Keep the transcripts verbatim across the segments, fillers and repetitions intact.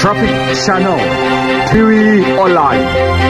Traffic Channel ที วี ออนไลน์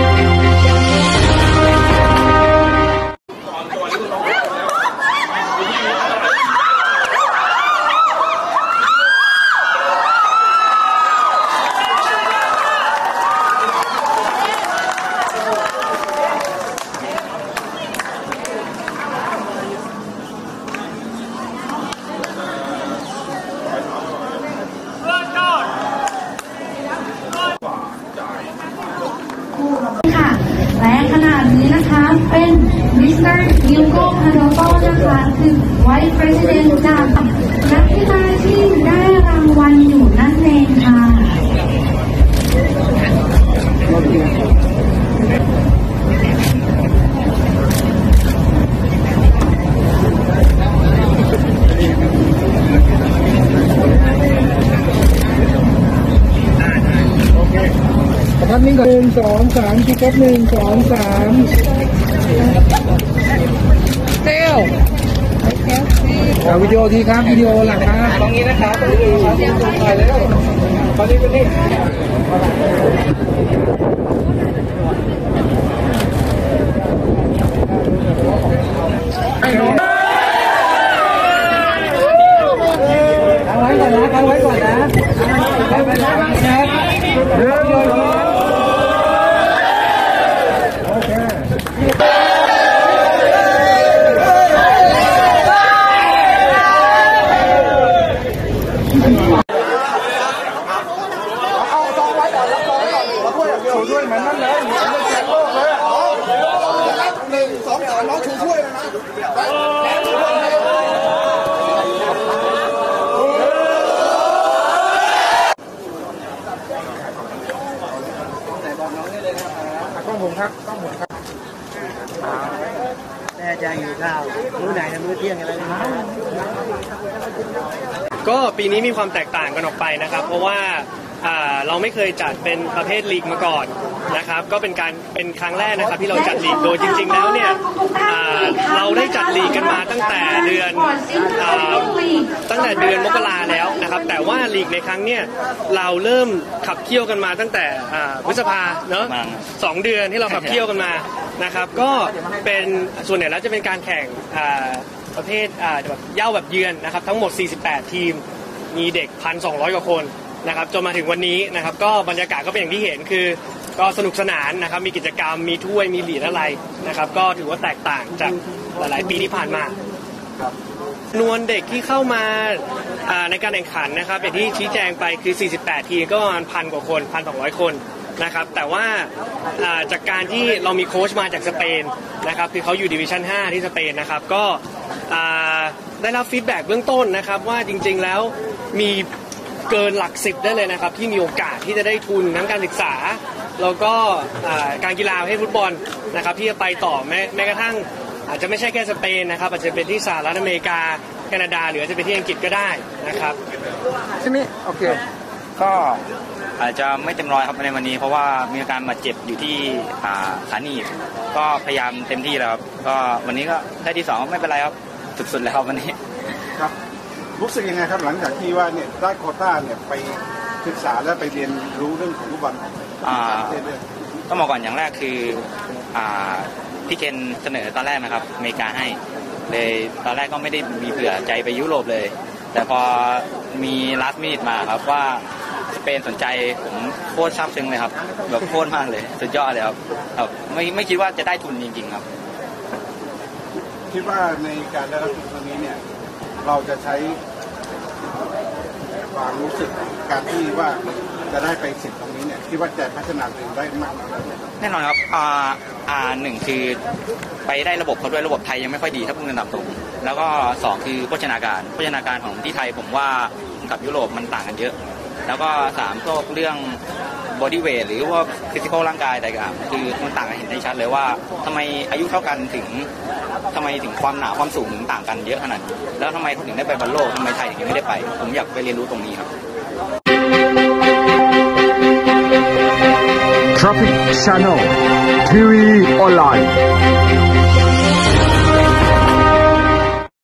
ค่ะและขนาดนี้นะคะเป็นมิสเตอร์ฮิวโก้คาร์โดโต้นะคะคือไวท์ประธานจากนักกีฬาที่ได้รางวัลอยู่นั่นเองค่ะท่านนิ่งก่อนหนึ่งสองสามที่กดหนึ่งสองสามเซลเอาวิดีโอทีครับวิดีโอหลังครับตรงนี้นะครับตรงนี้ถ่ายเลยตอนนี้เป็นนี่เอาไว้ก่อนนะเอาไว้ก่อนนะเอาไว้ก่อนนะเดี๋ยวเดี๋ยวด้วยเหมือนนั่นเลยเหมือนแชมป์โลกเลยหนึ่งสองสามน้องชูช่วยนะกล้องผมครับกล้องผมครับแม่จะอยู่ข้าวมื้อไหนนะมื้อเที่ยงอะไรนะก็ปีนี้มีความแตกต่างกันออกไปนะครับเพราะว่าเราไม่เคยจัดเป็นประเภทลีกมาก่อนนะครับก็เป็นการเป็นครั้งแรกนะครับที่เราจัดลีกโดยจริงๆแล้วเนี่ยเราได้จัดลีกกันมาตั้งแต่เดือนตั้งแต่เดือนมกราแล้วนะครับแต่ว่าลีกในครั้งเนี้ยเราเริ่มขับเคี่ยวกันมาตั้งแต่พฤษภาเนอะสองเดือนที่เราขับเคี่ยวกันมานะครับก็เป็นส่วนใหญ่แล้วจะเป็นการแข่งประเภทแบบเย่าแบบเยือนนะครับทั้งหมดสี่สิบแปดทีมมีเด็ก หนึ่งพันสองร้อย กว่าคนนะครับจนมาถึงวันนี้นะครับก็บรรยากาศก็เป็นอย่างที่เห็นคือก็สนุกสนานนะครับมีกิจกรรมมีถ้วยมีเหรียญอะไรนะครับก็ถือว่าแตกต่างจากหลายๆปีที่ผ่านมาจำนวนเด็กที่เข้ามาในการแข่งขันนะครับอย่างที่ชี้แจงไปคือสี่สิบแปดทีมก็ประมาณพันกว่าคน หนึ่งพันสองร้อย คนนะครับแต่ว่าจากการที่เรามีโค้ชมาจากสเปนนะครับคือเขาอยู่ดิวิชั่นห้าที่สเปนนะครับก็ได้รับฟีดแบ็กเบื้องต้นนะครับว่าจริงๆแล้วมีเกินหลักสิบได้เลยนะครับที่มีโอกาสที่จะได้ทุนทั้งการศึกษาแล้วก็การกีฬาประเภทฟุตบอลนะครับที่จะไปต่อแม้แม้กระทั่งอาจจะไม่ใช่แค่สเปนนะครับอาจจะเป็นที่สหรัฐอเมริกาแคนาดาหรือจะเป็นที่อังกฤษก็ได้นะครับใช่ไหมโอเคก็อาจจะไม่เต็มร้อยครับในวันนี้เพราะว่ามีอาการบาดเจ็บอยู่ที่ขาหนีบก็พยายามเต็มที่แล้วครับก็วันนี้ก็ได้ที่สองไม่เป็นไรครับสุดๆเลยครับวันนี้ครับรู้สึกยังไงครับหลังจากที่ว่าเนี่ยได้โควต้าเนี่ยไปศึกษาและไปเรียนรู้เรื่องของฟุตบอลต้องบอกก่อนอย่างแรกคือพี่เคนเสนอตอนแรกนะครับอเมริกาให้เลยตอนแรกก็ไม่ได้มีเผื่อใจไปยุโรปเลยแต่พอมีลัสมินิทมาครับว่าสเปนสนใจผมโคตรซาบซึ้งเลยครับแบบโคตรมากเลยสุดยอดเลยครับแบบไม่ไม่คิดว่าจะได้ทุนจริงๆครับคิดว่าในการได้รับทุนครั้งนี้เนี่ยเราจะใช้ความรู้สึกการที่ว่าจะได้ไปสิทธิ์ตรงนี้เนี่ยคิดว่าจะพัฒนาตัวเองได้มากแน่นอนครับอ่าอ่าหนึ่งคือไปได้ระบบเขาด้วยระบบไทยยังไม่ค่อยดีถ้าพูดกันตามตรงแล้วก็สองคือโภชนาการโภชนาการของที่ไทยผมว่ากับยุโรปมันต่างกันเยอะแล้วก็สามก็เรื่องบอดี้เวทหรือว่าฟิสิกอลร่างกายอะไรกันคือมันต่างกันเห็นได้ชัดเลยว่าทำไมอายุเท่ากันถึงทำไมถึงความหนาความสูงถึงต่างกันเยอะขนาดนี้แล้วทำไมเขาถึงได้ไปบอลโลกทำไมไทยถึงไม่ได้ไปผมอยากไปเรียนรู้ตรงนี้ครับ Traffic Channel ที วี ออนไลน์